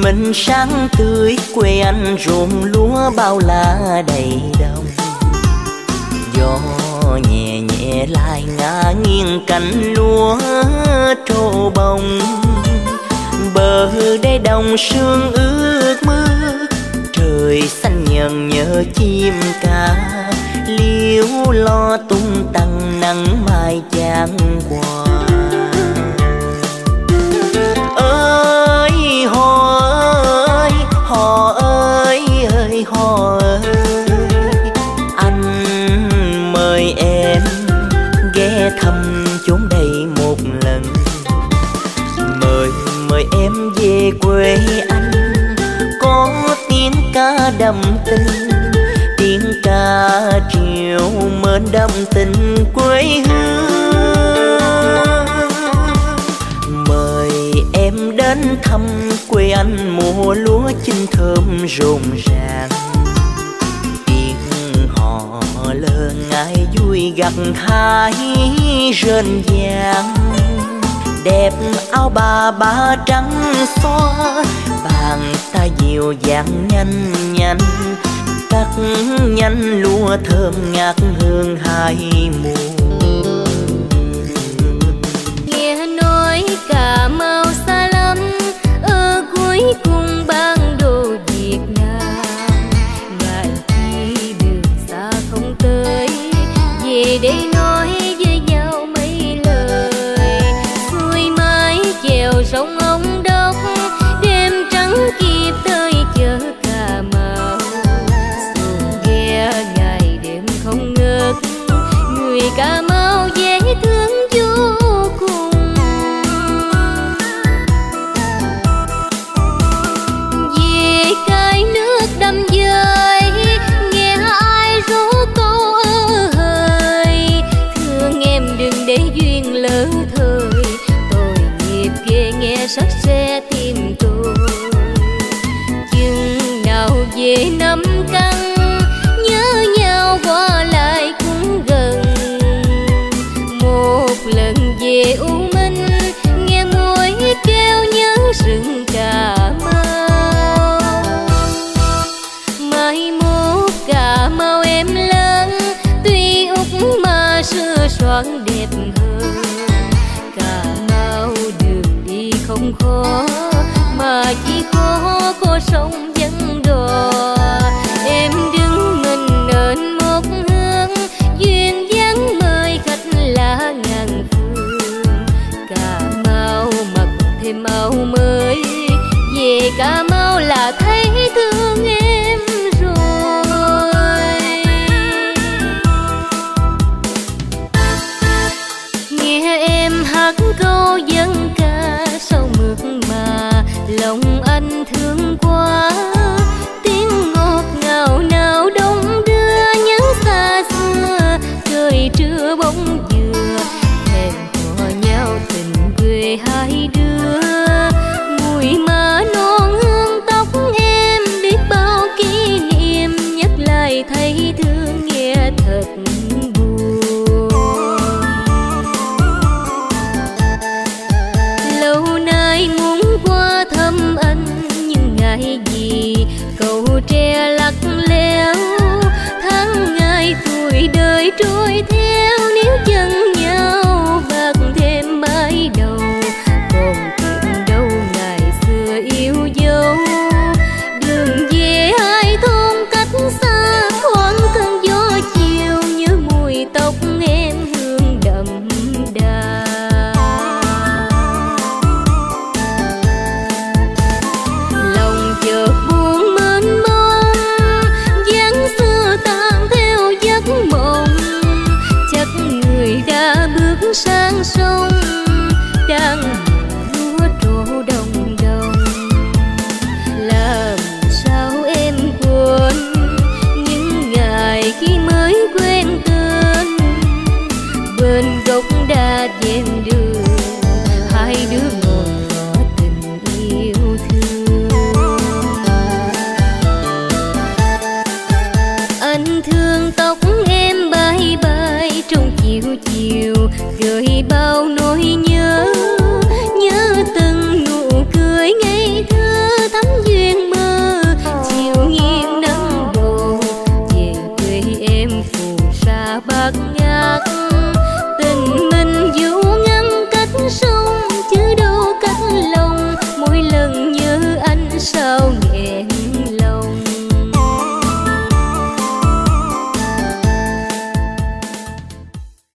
mình sáng tươi, quê anh ruộng lúa bao la đầy đồng. Gió nhẹ nhẹ lại ngả nghiêng cánh lúa trổ bông. Bờ đê đồng sương ướt mưa, trời xanh nhờn nhớ chim ca. Liễu lo tung tăng nắng mai chan qua. Ơi hò ơi, hò ơi ơi hò ơi, anh mời em ghé thăm chốn đây một lần. Mời em về quê anh, có tiếng ca đậm tình, tiếng ca triều mến đậm tình quê hương. Mời em đến thăm quê anh, mùa lúa chín thơm rộn ràng. Tiếng hò lớn ai vui gặt hái rền vàng. Đẹp áo bà trắng xóa, bàn tay dịu dàng nhanh nhanh, cắt nhanh lúa thơm ngát hương hai mùa. Nghe nói Cà Mau xa lắm, ở cuối cùng bản đồ Việt Nam. Ngại chi đường xa không tới, về đây nói với nhau mấy lời. Xuôi mái chèo sông Ông Đốc, đêm trắng kịp tới chợ Cà Mau. Xuồng ghe ngày đêm không ngớt, người Cà Mau dễ thương vô cùng. Về cái nước đầm dơi, nghe ai rú câu ơ hời. Thương em đừng để duyên lỡ thời, tội nghiệp ghê nghe sắc xe tim tôi. Chừng nào về năm căn, nhớ nhau qua lại cũng gần. Một lần về U Minh, nghe môi kêu nhớ rừng Cà Mau. Mai mốt Cà Mau em lớn, tuy Úc mà xưa xoan đẹp hơn. Cà Mau đường đi không khó, mà chỉ khó có sông vắng đò. Em đứng mình nên một hướng, duyên dáng mời khách lá ngàn phương. Cà Mau mặc thêm áo mới, về Cà Mau là thấy thương em rồi. Nghe em hát câu dân ca sau mượt mà, lòng anh thương quá. Tiếng ngọt ngào nào đông đưa nhớ xa xưa, trời trưa bóng dừa thèm hò nhau tình quê hai đứa. Mùi má non hương tóc em, biết bao kỷ niệm nhắc lại thấy thương nghe thật buồn. Lâu nay muốn qua thăm anh, nhưng ngại gì cầu tre lắc léo. Tháng ngày tuổi đời trôi theo, nếu chân nhau bạc thêm mái đầu. Còn chuyện đâu ngày xưa yêu dấu, đường về hai thôn cách xa. Thoáng cơn gió chiều, nhớ mùi tóc em hương đậm đà. Lòng chợt buồn mênh mông, dáng xưa tan theo giấc mộng. Chắc người đã bước sang sông, đang lúa trổ đồng đồng. Làm sao em quên những ngày khi mới quen tên, bên gốc đa ven đường hai đứa ngồi ngỏ tình yêu thương. Anh thương tóc em bay bay trong chiều chiều, gợi bao nỗi nhớ.